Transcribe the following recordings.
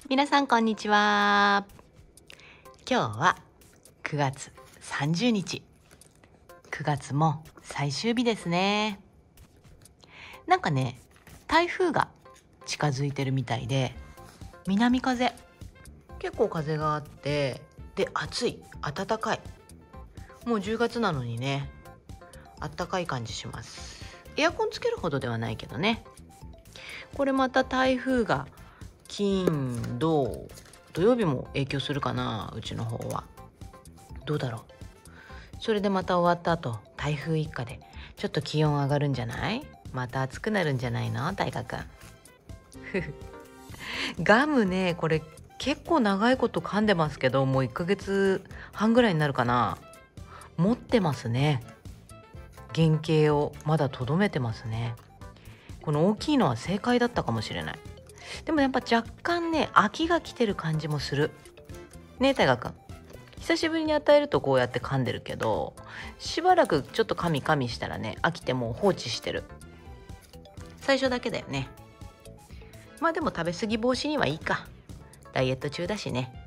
皆さんこんにちは。今日は9月30日。9月も最終日ですね。なんかね、台風が近づいてるみたいで、南風、結構風があって、で暑い、暖かい。もう10月なのにね、暖かい感じします。エアコンつけるほどではないけどね。これまた台風が金土曜日も影響するかな、うちの方は。どうだろう。それでまた終わった後、台風一過でちょっと気温上がるんじゃない？また暑くなるんじゃないの、大河君。ガムね、これ結構長いこと噛んでますけど、もう1ヶ月半ぐらいになるかな。持ってますね。原型をまだとどめてますね。この大きいのは正解だったかもしれない。でもやっぱ若干ね、飽きが来てる感じもするね。大河君、久しぶりに与えるとこうやって噛んでるけど、しばらくちょっと噛みしたらね、飽きてもう放置してる。最初だけだよね。まあでも食べ過ぎ防止にはいいか。ダイエット中だしね。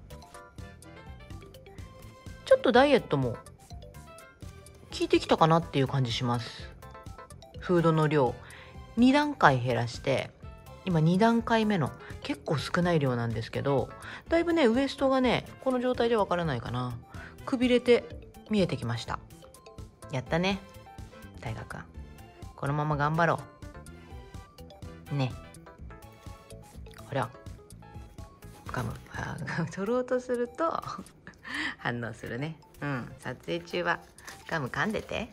ちょっとダイエットも効いてきたかなっていう感じします。フードの量2段階減らして、今2段階目の結構少ない量なんですけど、だいぶね、ウエストがね、この状態でわからないかな、くびれて見えてきました。やったね、大河君。このまま頑張ろうね。ほら、ガム取ろうとすると反応するね。撮影中はガム噛んでて。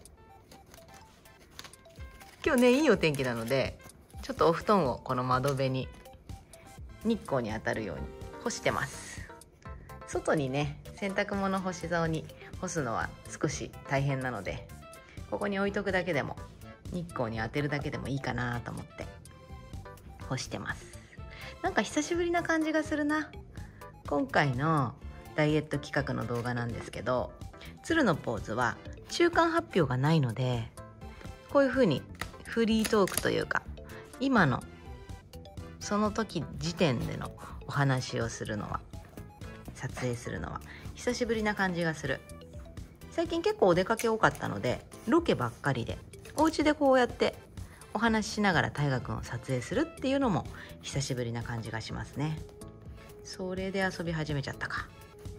今日ね、いいお天気なので、ちょっとお布団をこの窓辺に日光に当たるように干してます。外にね、洗濯物干し竿に干すのは少し大変なので、ここに置いとくだけでも、日光に当てるだけでもいいかなと思って干してます。なんか久しぶりな感じがするな。今回のダイエット企画の動画なんですけど、鶴のポーズは中間発表がないので、こういう風にフリートークというか、今のその時時点でのお話をするのは、撮影するのは久しぶりな感じがする。最近結構お出かけ多かったので、ロケばっかりで、お家でこうやってお話ししながら大河君を撮影するっていうのも久しぶりな感じがしますね。それで遊び始めちゃったか。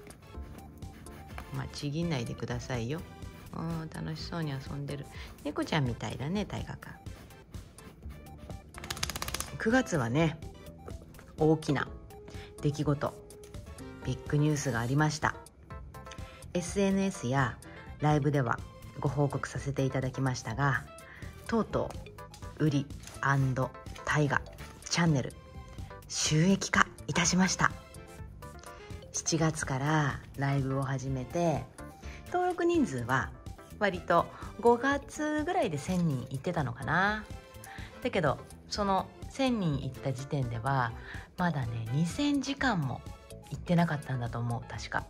まあちぎんないでくださいよ。楽しそうに遊んでる猫ちゃんみたいだね、大河君。9月はね、大きな出来事、ビッグニュースがありました。 SNS やライブではご報告させていただきましたが、とうとうウリ&大河チャンネル収益化いたしました。7月からライブを始めて、登録人数は割と5月ぐらいで1000人いってたのかな。だけどその1000人いった時点ではまだね、2000時間もいってなかったんだと思う、確か。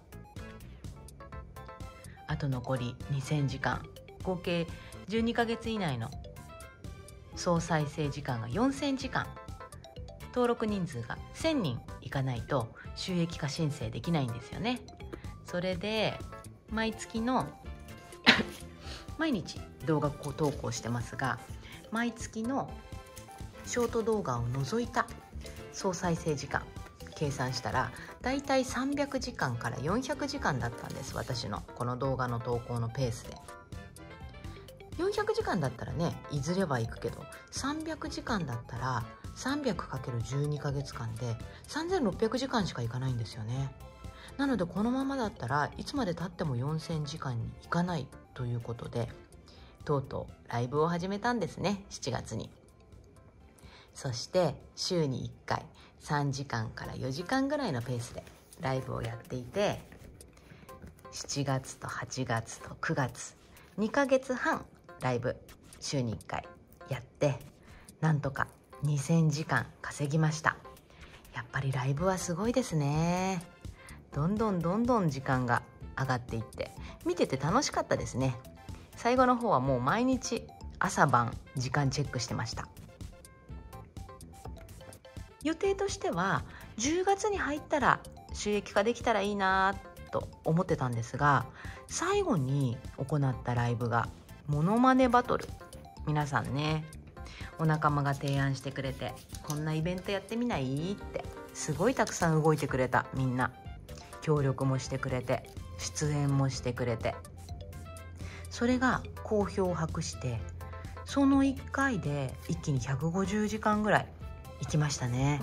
あと残り2000時間、合計12ヶ月以内の総再生時間が4000時間。登録人数が1000人いかないと収益化申請できないんですよね。それで毎月の毎日動画投稿してますが、毎月のショート動画を除いた総再生時間計算したら、だいたい300時間から400時間だったんです、私のこの動画の投稿のペースで。400時間だったらね、いずれは行くけど、300時間だったら 300×12 ヶ月間で3600時間しか行かないんですよね。なのでこのままだったらいつまで経っても4000時間に行かないということで、とうとうライブを始めたんですね、7月に。そして週に1回3時間から4時間ぐらいのペースでライブをやっていて、7月と8月と9月2ヶ月半ライブ週に1回やって、なんとか2000時間稼ぎました。やっぱりライブはすごいですね。どんどん時間が上がっていって、見てて楽しかったですね。最後の方はもう毎日朝晩時間チェックしてました。予定としては 10月に入ったら収益化できたらいいなと思ってたんですが、最後に行ったライブがモノマネバトル。皆さんね、お仲間が提案してくれて、こんなイベントやってみないってすごいたくさん動いてくれた。みんな協力もしてくれて、出演もしてくれて、それが好評を博して、その1回で一気に150時間ぐらい行きましたね。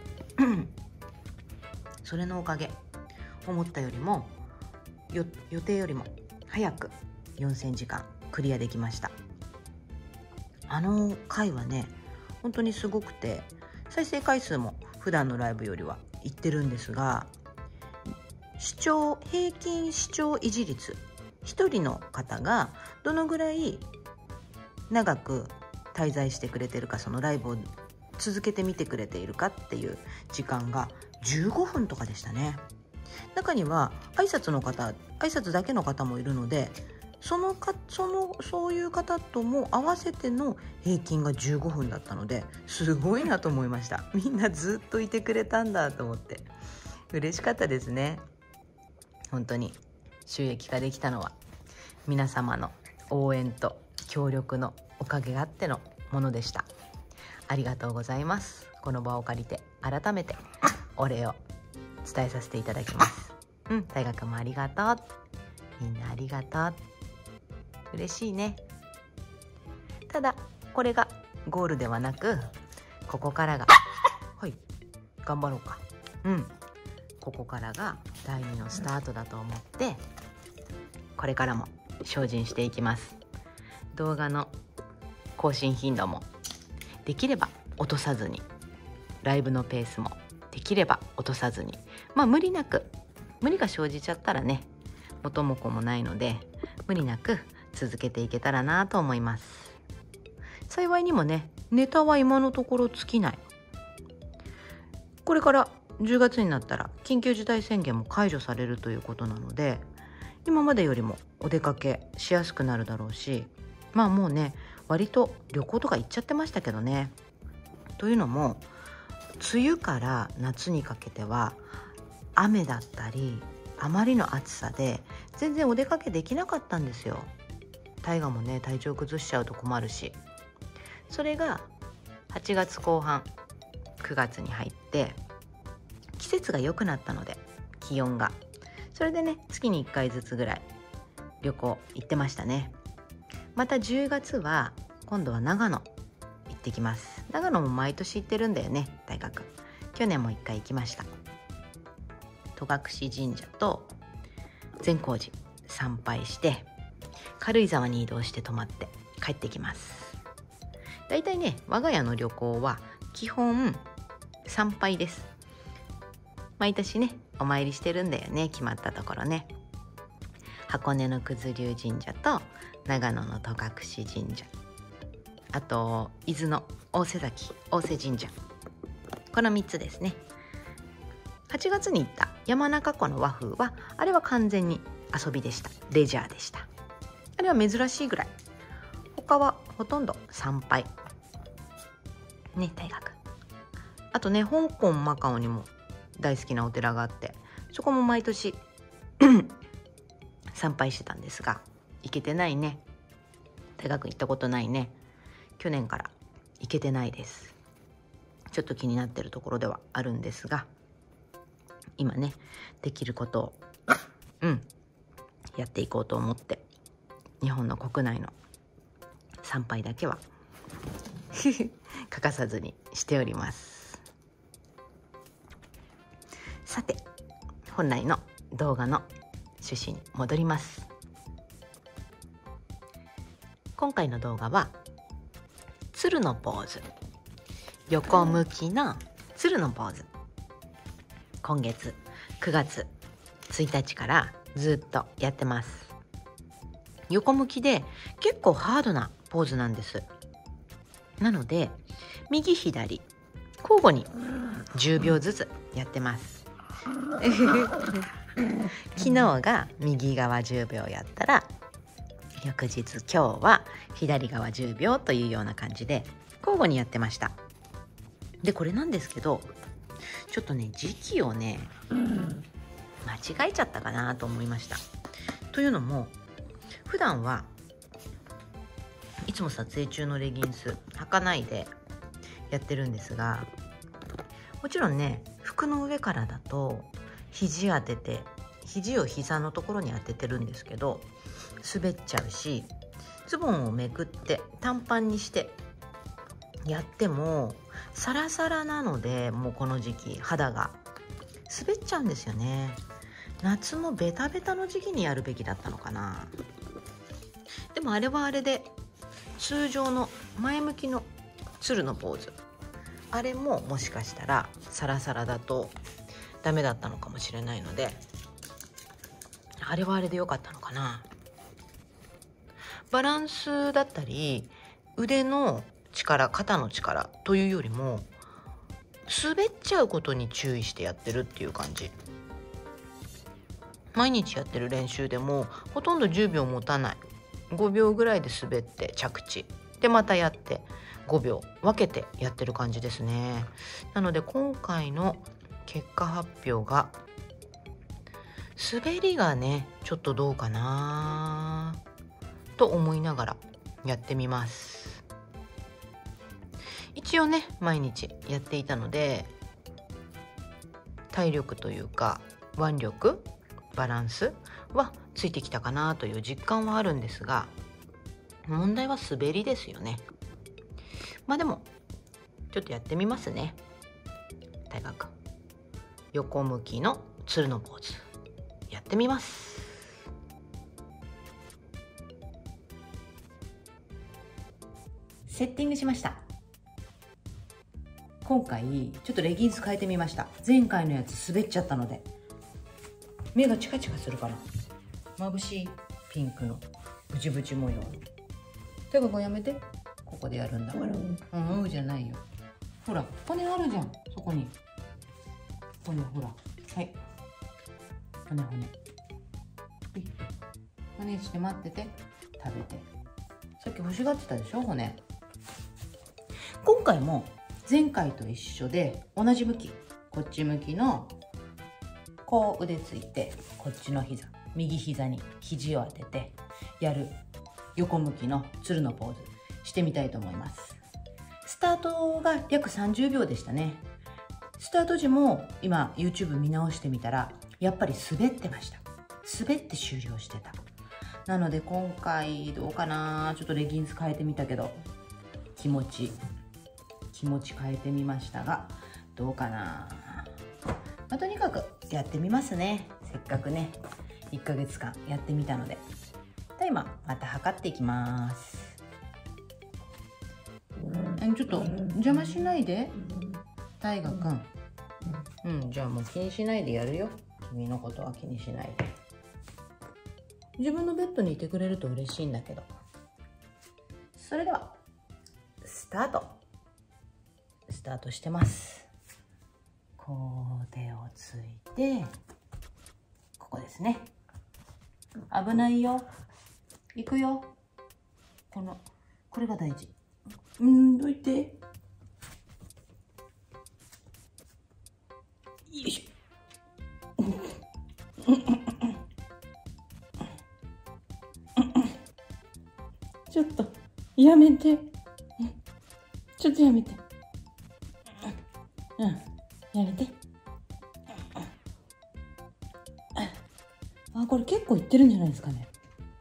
それのおかげ、思ったよりも予定よりも早く4000時間クリアできました。あの回はね、本当にすごくて、再生回数も普段のライブよりはいってるんですが、平均視聴維持率、一人の方がどのぐらい長く滞在してくれてるか、そのライブを続けて見てくれているかっていう時間が15分とかでしたね。中には挨拶だけの方もいるので、そういう方とも合わせての平均が15分だったので、すごいなと思いました。みんなずっといてくれたんだと思って嬉しかったですね。本当に収益化できたのは皆様の応援と協力のおかげがあってのものでした。ありがとうございます。この場を借りて改めてお礼を伝えさせていただきます。大学もありがとう。みんなありがとう。嬉しいね。ただこれがゴールではなく、ここからが頑張ろうか。ここからが第2のスタートだと思って、これからも精進していきます。動画の更新頻度もできれば落とさずに、ライブのペースもできれば落とさずに、無理が生じちゃったらね、元も子もないので、無理なく続けていけたらなと思います。幸いにもね、ネタは今のところ尽きない。これから10月になったら緊急事態宣言も解除されるということなので、今までよりもお出かけしやすくなるだろうし、もうね、割と旅行とか行っちゃってましたけどね。というのも、梅雨から夏にかけては雨だったり、あまりの暑さで全然お出かけできなかったんですよ。大河もね、体調崩しちゃうと困るし。それが8月後半9月に入って季節が良くなったので、気温がそれでね、月に1回ずつぐらい旅行行ってましたね。また10月は今度は長野行ってきます。長野も毎年行ってるんだよね、大学。去年も1回行きました。戸隠神社と善光寺参拝して、軽井沢に移動して泊まって帰ってきます。だいたいね、我が家の旅行は基本参拝です。毎年ね、お参りしてるんだよね、決まったところね。箱根の九頭龍神社と長野の戸隠神社、あと伊豆の大瀬神社、この3つですね。8月に行った山中湖の和風は、あれは完全に遊びでした。レジャーでした。あれは珍しいぐらい。他はほとんど参拝ね、大学。あとね、香港マカオにも大好きなお寺があって、そこも毎年参拝してたんですが、行けてないね。大学行ったことないね。去年から行けてないです。ちょっと気になってるところではあるんですが、今ね、できることをやっていこうと思って、日本の国内の参拝だけは欠かさずにしております。さて、本来の動画の趣旨に戻ります。今回の動画は鶴のポーズ、横向きの鶴のポーズ、今月9月1日からずっとやってます。横向きで結構ハードなポーズなんです。なので右左交互に10秒ずつやってます昨日が右側10秒やったら、翌日今日は左側10秒というような感じで交互にやってました。で、これなんですけど、 ちょっとね時期をね間違えちゃったかなと思いました。というのも普段はいつも撮影中のレギンス履かないでやってるんですが、もちろんね服の上からだと肘当てて肘を膝のところに当ててるんですけど滑っちゃうし、ズボンをめくって短パンにしてやってもサラサラなので、もうこの時期肌が滑っちゃうんですよね。夏もベタベタの時期にやるべきだったのかな。でもあれはあれで通常の前向きの鶴のポーズ、あれももしかしたらサラサラだとダメだったのかもしれないので、あれはあれで良かったのかな。バランスだったり腕の力、肩の力というよりも滑っちゃうことに注意してやってるっていう感じ。毎日やってる練習でもほとんど10秒持たない、5秒ぐらいで滑って着地でまたやって5秒分けてやってる感じですね。なので今回の結果発表が滑りがねちょっとどうかなと思いながらやってみます。一応ね毎日やっていたので体力というか腕力、バランスはついてきたかなという実感はあるんですが、問題は滑りですよね。まあでもちょっとやってみますね。大学横向きの鶴のポーズやってみます。セッティングしました。今回ちょっとレギンス変えてみました。前回のやつ滑っちゃったので目がチカチカするかな。眩しいピンクのブチブチ模様。てかこれやめて、ここでやるんだから。うんじゃないよ。ほら骨あるじゃん、そこに骨。ほら、はい、骨骨して待ってて、食べて。さっき欲しがってたでしょ骨。今回も前回と一緒で同じ向き、こっち向きのこう腕ついて、こっちの膝、右膝に肘を当ててやる横向きの鶴のポーズしてみたいと思います。スタートが約30秒でしたね。スタート時も今 YouTube 見直してみたらやっぱり滑ってました。滑って終了してた。なので今回どうかな、ちょっとレギンス変えてみたけど気持ち変えてみましたがどうかな。まあ、とにかくやってみますね。せっかくね1ヶ月間やってみたので。今また測っていきます。ちょっと邪魔しないで大河くん。じゃあもう気にしないでやるよ。君のことは気にしないで。自分のベッドにいてくれると嬉しいんだけど。それではスタートしてます。こう手をついて、ここですね。危ないよ。行くよ。これが大事。どいて。よいしょ。ちょっとやめて。ちょっとやめて。やめて。これ結構いってるんじゃないですかね。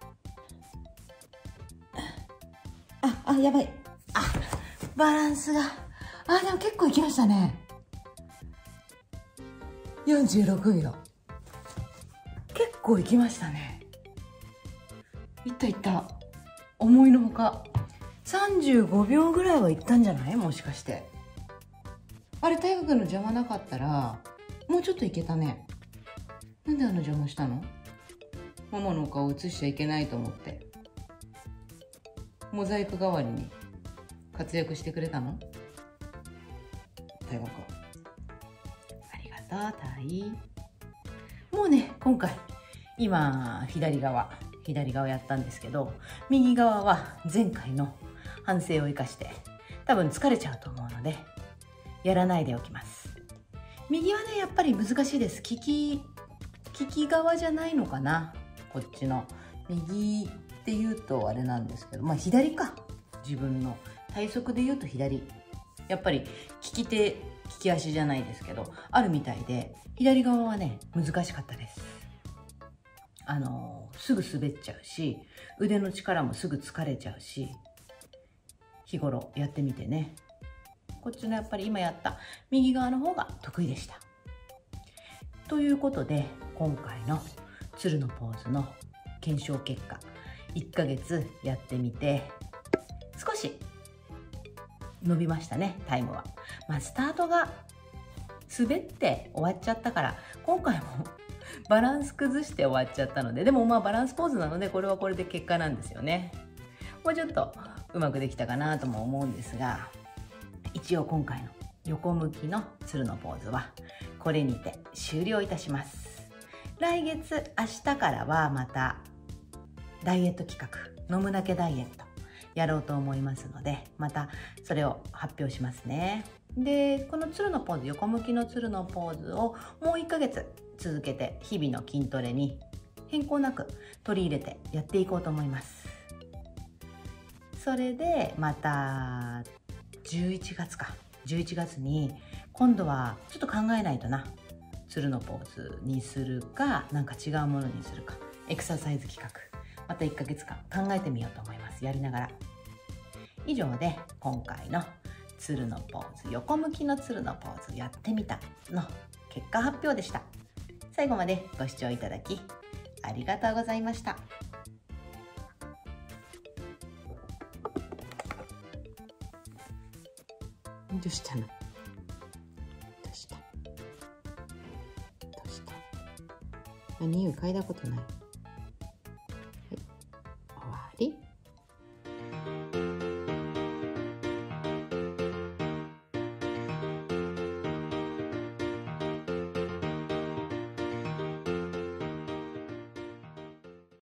やばい。バランスが。でも結構いきましたね。46秒。結構いきましたね。いった。思いのほか。35秒ぐらいはいったんじゃない？もしかして。あれ、大河君の邪魔なかったら、もうちょっといけたね。なんで邪魔したの？ママの顔映しちゃいけないと思って。モザイク代わりに活躍してくれたの？大河君。ありがとう、タイ。もうね、今回、今、左側やったんですけど、右側は前回の反省を生かして、多分疲れちゃうと思うので、やらないでおきます。 右はねやっぱり難しいです。利き側じゃないのかな、こっちの右っていうとあれなんですけど、まあ左か、自分の体側で言うと左、やっぱり利き足じゃないですけどあるみたいで、左側はね難しかったです。すぐ滑っちゃうし、腕の力もすぐ疲れちゃうし、日頃やってみてね、こっちのやっぱり今やった右側の方が得意でした。ということで今回の鶴のポーズの検証結果、1ヶ月やってみて少し伸びましたね、タイムは。まあスタートが滑って終わっちゃったから、今回もバランス崩して終わっちゃったので、でもまあバランスポーズなのでこれはこれで結果なんですよね。もうちょっとうまくできたかなとも思うんですが、一応今回の横向きの鶴のポーズはこれにて終了いたします。来月明日からはまたダイエット企画、飲むだけダイエットやろうと思いますので、またそれを発表しますね。でこの鶴のポーズ、横向きの鶴のポーズをもう1ヶ月続けて日々の筋トレに変更なく取り入れてやっていこうと思います。それでまた11月に今度はちょっと考えないとな、鶴のポーズにするかなんか違うものにするか、エクササイズ企画また1ヶ月間考えてみようと思います。やりながら。以上で今回の鶴のポーズ、横向きの鶴のポーズやってみたの結果発表でした。最後までご視聴いただきありがとうございました。どうしたの？どうした？匂い嗅いだことない。